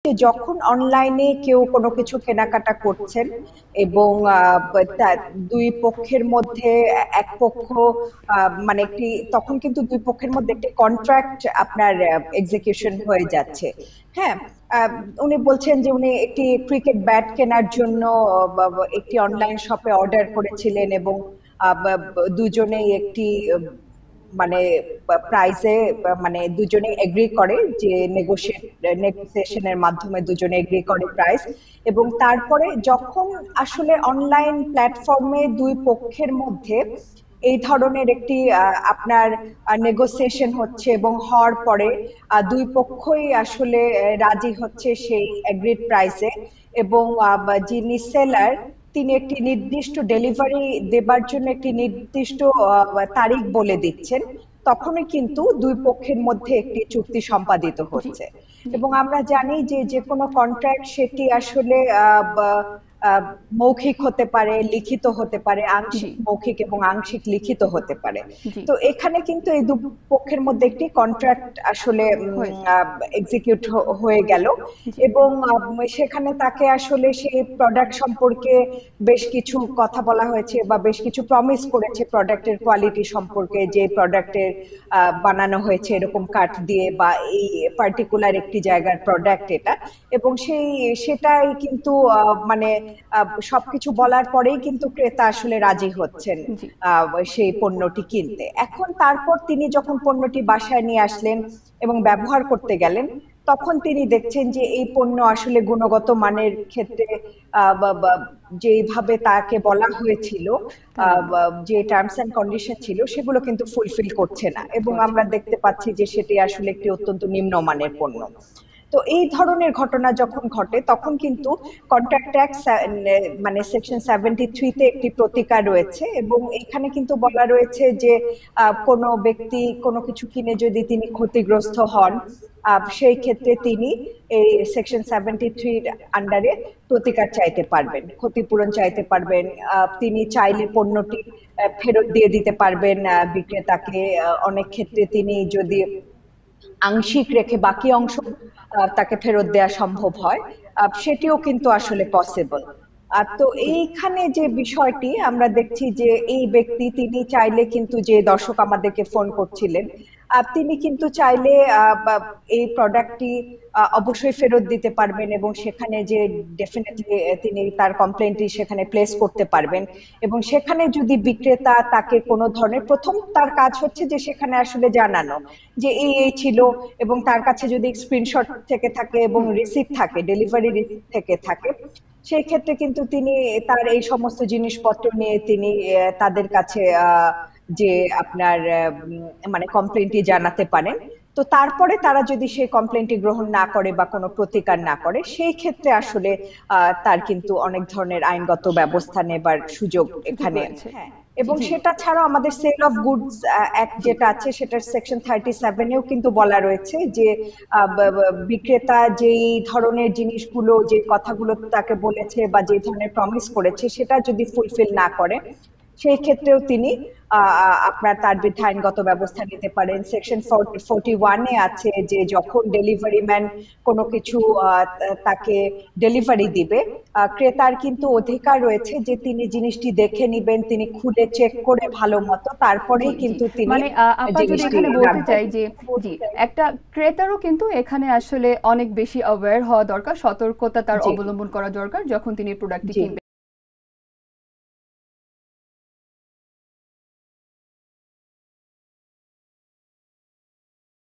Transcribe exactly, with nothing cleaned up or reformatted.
যে যখন অনলাইনে কেউ কোনো কিছু কেনাকাটা করছেন এবং দুই পক্ষের মধ্যে এক পক্ষ মানে একটি তখন কিন্তু দুই পক্ষের মধ্যে একটি কন্ট্রাক্ট আপনার এক্সিকিউশন হয়ে যাচ্ছে। হ্যাঁ, উনি বলছেন যে উনি একটি ক্রিকেট ব্যাট কেনার জন্য একটি অনলাইন শপে অর্ডার করেছিলেন এবং দুজনেই একটি মানে প্রাইসে মানে দুজনে এগ্রি করে যে নেগোশিয়েট নেগোসিয়েশনের মাধ্যমে দুজনে এগ্রি করে প্রাইস, এবং তারপরে যখন আসলে অনলাইন প্ল্যাটফর্মে দুই পক্ষের মধ্যে এই ধরনের একটি আপনার নেগোসিয়েশন হচ্ছে এবং হওয়ার পরে দুই পক্ষই আসলে রাজি হচ্ছে সেই এগ্রিড প্রাইসে, এবং যিনি সেলার তিনি একটি নির্দিষ্ট ডেলিভারি দেবার জন্য একটি নির্দিষ্ট তারিখ বলে দিচ্ছেন, তখনই কিন্তু দুই পক্ষের মধ্যে একটি চুক্তি সম্পাদিত হচ্ছে। এবং আমরা জানি যে যে কোনো কন্ট্রাক্ট সেটি আসলে মৌখিক হতে পারে, লিখিত হতে পারে, আংশিক মৌখিক এবং আংশিক লিখিত হতে পারে। তো এখানে কিন্তু এই দু পক্ষের মধ্যে একটি কন্ট্রাক্ট আসলে এক্সিকিউট হয়ে গেল, এবং সেখানে তাকে আসলে সেই প্রোডাক্ট সম্পর্কে বেশ কিছু কথা বলা হয়েছে বা বেশ কিছু প্রমিস করেছে প্রোডাক্টের কোয়ালিটি সম্পর্কে, যে প্রোডাক্টের বানানো হয়েছে এরকম কাঠ দিয়ে বা এই পার্টিকুলার একটি জায়গার প্রোডাক্ট এটা, এবং সেই সেটাই কিন্তু মানে সবকিছু বলার পরেই কিন্তু ক্রেতা আসলে রাজি হচ্ছেন সেই পণ্যটি কিনতে। এখন তারপর তিনি যখন পণ্যটি বাসায় নিয়ে আসলেন এবং ব্যবহার করতে গেলেন, তখন তিনি দেখছেন যে এই পণ্য আসলে গুণগত মানের ক্ষেত্রে যেভাবে তাকে বলা হয়েছিল, যে টার্মস এন্ড কন্ডিশন ছিল সেগুলো কিন্তু ফুলফিল করছে না, এবং আমরা দেখতে পাচ্ছি যে সেটি আসলে একটি অত্যন্ত নিম্নমানের পণ্য। তো এই ধরনের ঘটনা যখন ঘটে তখন কিন্তু কন্ট্রাক্ট অ্যাক্ট মানে সেকশন সেভেন্টি থ্রি তে একটি প্রতিকার রয়েছে, এবং এখানে কিন্তু বলা রয়েছে যে কোনো ব্যক্তি কোনো কিছু কিনে যদি তিনি ক্ষতিগ্রস্ত হন, সেই ক্ষেত্রে তিনি এই সেকশন সেভেন্টি থ্রির আন্ডারে প্রতিকার চাইতে পারবেন, ক্ষতিপূরণ চাইতে পারবেন। তিনি চাইলে পণ্যটি ফেরত দিয়ে দিতে পারবেন বিক্রেতাকে। অনেক ক্ষেত্রে তিনি যদি আংশিক রেখে বাকি অংশ তাকে ফেরত দেওয়া সম্ভব হয়, সেটিও কিন্তু আসলে পসিবল। তো এইখানে যে বিষয়টি আমরা দেখছি যে এই ব্যক্তি তিনি চাইলে কিন্তু, যে দর্শক আমাদেরকে ফোন করছিলেন, তিনি কিন্তু চাইলে এই প্রোডাক্টটি অবশ্যই ফেরত দিতে পারবেন এবং সেখানে যে ডেফিনেটলি তিনি তার কমপ্লেইনটি সেখানে প্লেস করতে পারবেন, এবং সেখানে যদি বিক্রেতা তাকে কোনো ধরনের, প্রথম তার কাজ হচ্ছে যে সেখানে আসলে জানানো যে এই এই ছিল, এবং তার কাছে যদি স্ক্রিনশট থেকে থাকে এবং রিসিট থাকে, ডেলিভারি রিসিট থেকে থাকে, সেই ক্ষেত্রে কিন্তু তিনি তার এই সমস্ত জিনিসপত্র নিয়ে তিনি তাদের কাছে যে আপনার মানে কমপ্লেইনটি জানাতে পারেন। তো তারপরে তারা যদি সেই কমপ্লেইনটি গ্রহণ না করে বা কোনো প্রতিকার না করে, সেই ক্ষেত্রে আসলে তার কিন্তু অনেক ধরনের আইনগত ব্যবস্থা নেবার সুযোগ এখানে আছে। এবং সেটা ছাড়াও আমাদের সেল অফ গুডস অ্যাক্ট যেটা আছে সেটার সেকশন থার্টি সেভেনেও কিন্তু বলা রয়েছে যে বিক্রেতা যেই ধরনের জিনিসগুলো, যে কথাগুলো তাকে বলেছে বা যে ধরনের প্রমিস করেছে সেটা যদি ফুলফিল না করে, সেই ক্ষেত্রেও তিনি আপনার তার বিরুদ্ধে আইনগত ব্যবস্থা নিতে পারেন। সেকশন ফোর্টি ওয়ানে আছে যে যখন ডেলিভারি ম্যান কোনো কিছু তাকে ডেলিভারি দিবে, ক্রেতার কিন্তু অধিকার রয়েছে যে তিনি জিনিসটি দেখে নিবেন, তিনি খুলে চেক করে ভালো মতো তারপরেই কিন্তু তিনি, মানে আপা যদি এখানে বলতে চাই যে জি একটা ক্রেতারও কিন্তু এখানে আসলে অনেক বেশি অ্যাওয়্যার হওয়া দরকার, সতর্কতা তার অবলম্বন করা দরকার যখন তিনি প্রোডাক্টটি কিনবেন।